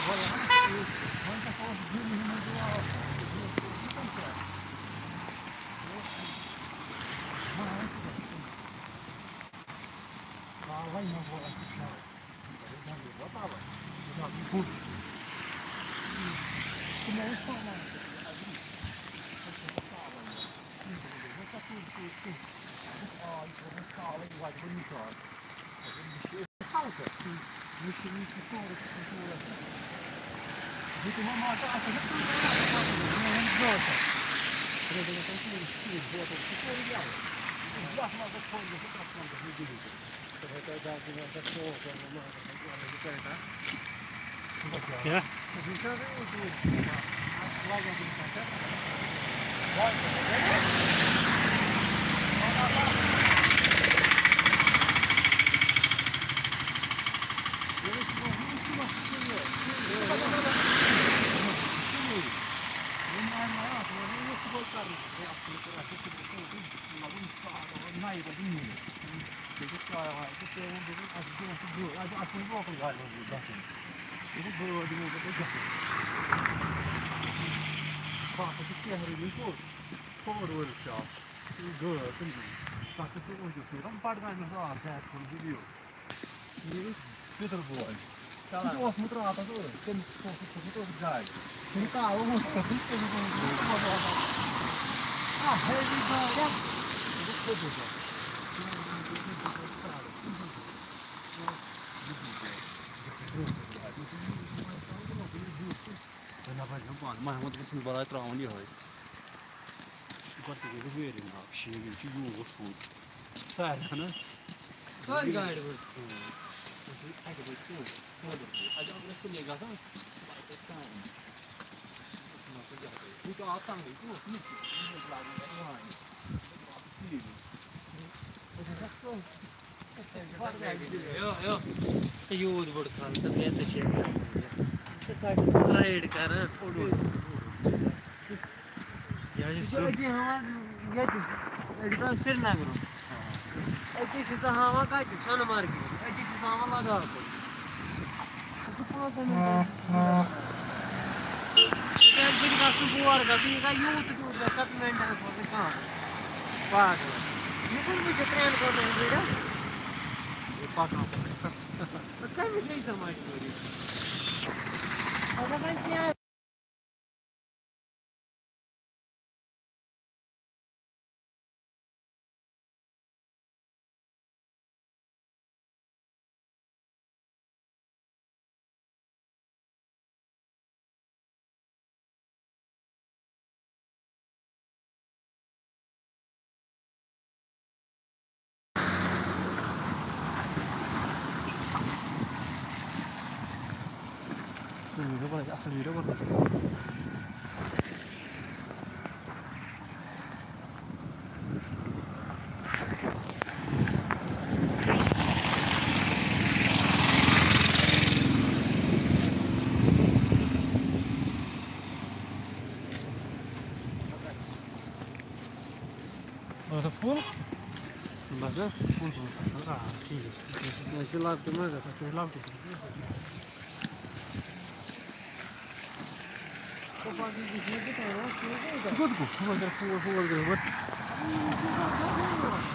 Yeah. Maar want we zijn wel uiteraard niet uit. Ik had het weer in de actie, je jongen wordt goed. Saar, hè? Wat ga je doen? Ik ga het doen. Als je alles niet gaat doen, spaart het kan. Ik ga het aan doen. Ik moet het laten gaan. Zie je? Als je dat zo. Ja. Je wordt gaan. Dat is het je. Right, cara, fodo. Ya isso aqui é uma Srinagar. Aqui fica hava का किसान मार के aqui fica hava लगा तो पता नहीं क्या दिन का सुबह का भी का यूथ जो सप्लीमेंट है तो कहां पास ये कौन मुझे ट्रेन कर रहे हैं बेटा ये पास ना उसका भी सही समझ लो अब क्या asal video kan masa full pasang masih lap tu mana satu lap tu Seguro, vou fazer fogo,